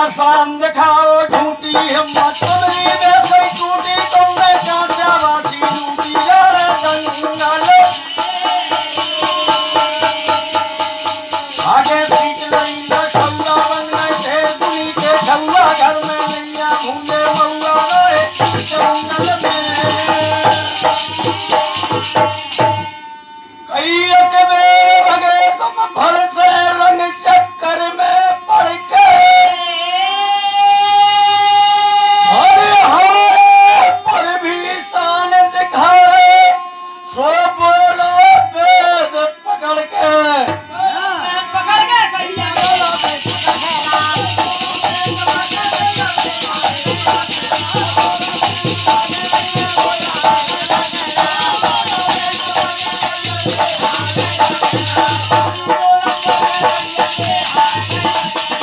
शान दिखाओ झूठी हिम्मत तुम्हारी वैसे टूटी तुमने कांचा बासी लूटी रे दंगल आगे पीट नहीं न छल्ला बन गए थे दुनी के छल्ला घर में नैया भूले मौला गए जंगल में कई अकबे भगे तुम भर से रंग चक्कर में पड़ के हरे हारे पर भी शान दिखाए सो बोलो वेद पकड़ के Yeah.